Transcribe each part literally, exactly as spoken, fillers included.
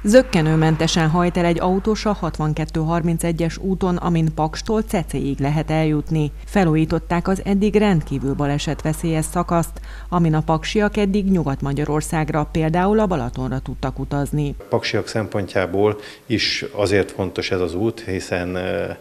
Zökkenőmentesen hajt el egy autós a hatvankettő harmincegyes úton, amin Pakstól Cecéig lehet eljutni. Felújították az eddig rendkívül balesetveszélyes szakaszt, amin a paksiak eddig Nyugat-Magyarországra, például a Balatonra tudtak utazni. Paksiak szempontjából is azért fontos ez az út, hiszen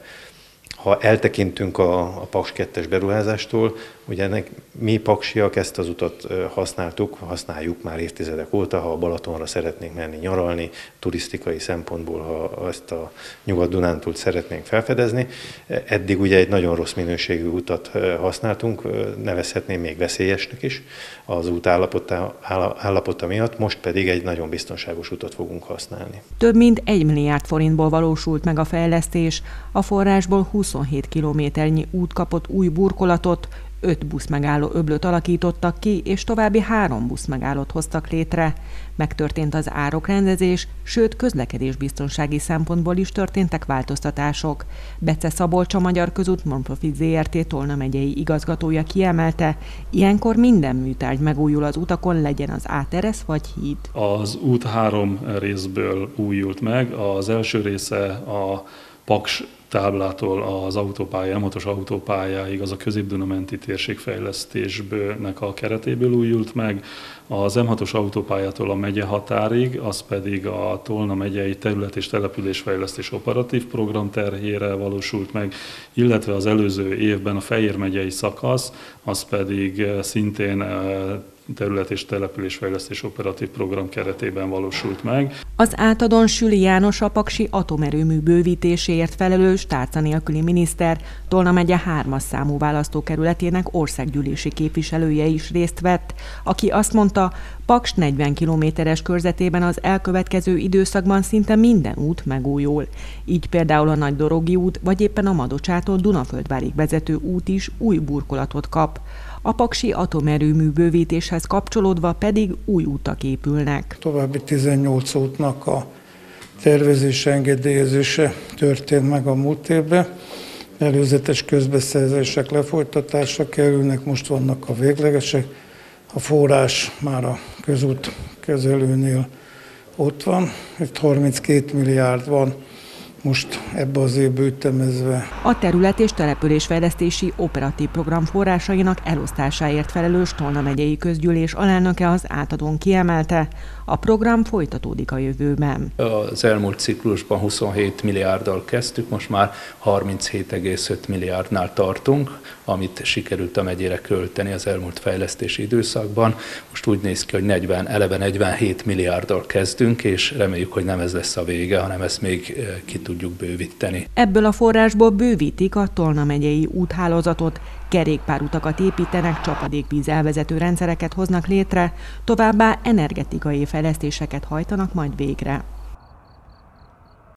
ha eltekintünk a, a Paks kettes beruházástól, ugye ennek mi paksiak ezt az utat használtuk, használjuk már évtizedek óta, ha a Balatonra szeretnénk menni nyaralni, turisztikai szempontból, ha ezt a Nyugat-Dunántúlt szeretnénk felfedezni. Eddig ugye egy nagyon rossz minőségű utat használtunk, nevezhetném még veszélyesnek is az út állapota, állapota miatt, most pedig egy nagyon biztonságos utat fogunk használni. Több mint egy milliárd forintból valósult meg a fejlesztés, a forrásból huszonhét kilométernyi út kapott új burkolatot, öt buszmegálló öblöt alakítottak ki, és további három buszmegállót hoztak létre. Megtörtént az árokrendezés, sőt közlekedésbiztonsági szempontból is történtek változtatások. Bece Szabolcs, a Magyar Közút Non-Profit zé er té Tolna megyei igazgatója kiemelte, ilyenkor minden műtárgy megújul az utakon, legyen az áteresz vagy híd. Az út három részből újult meg. Az első része a Paks táblától az autópálya, M hatos autópályáig, az a Közép-Duna-menti térségfejlesztésnek a keretéből újult meg, az M hatos autópályától a megye határig, az pedig a Tolna megyei terület- és településfejlesztés operatív program terhére valósult meg, illetve az előző évben a Fejér megyei szakasz, az pedig szintén terület- és településfejlesztés operatív program keretében valósult meg. Az átadón Süli János, a paksi atomerőmű bővítéséért felelős tárca nélküli miniszter, Tolna megye hármas számú választókerületének országgyűlési képviselője is részt vett, aki azt mondta, Paks negyven kilométeres körzetében az elkövetkező időszakban szinte minden út megújul. Így például a Nagydorogi út, vagy éppen a Madocsától Dunaföldvárig vezető út is új burkolatot kap. A paksi atomerőmű bővítéshez kapcsolódva pedig új utak épülnek. További tizennyolc útnak a tervezése, engedélyezése történt meg a múlt évben. Előzetes közbeszerzések lefolytatásra kerülnek, most vannak a véglegesek. A forrás már a közút kezelőnél ott van, itt harminckét milliárd van most ebbe az évbe ütemezve. A terület- és településfejlesztési operatív program forrásainak elosztásáért felelős Tolna megyei közgyűlés alelnöke az átadón kiemelte, a program folytatódik a jövőben. Az elmúlt ciklusban huszonhét milliárddal kezdtük, most már harminchét egész öt milliárdnál tartunk, amit sikerült a megyére költeni az elmúlt fejlesztési időszakban. Most úgy néz ki, hogy negyven, eleve negyvenhét milliárddal kezdünk, és reméljük, hogy nem ez lesz a vége, hanem ezt még ki tudjuk bővíteni. Ebből a forrásból bővítik a Tolna megyei úthálózatot, kerékpárutakat építenek, csapadékvíz elvezető rendszereket hoznak létre, továbbá energetikai fejlesztéseket hajtanak majd végre.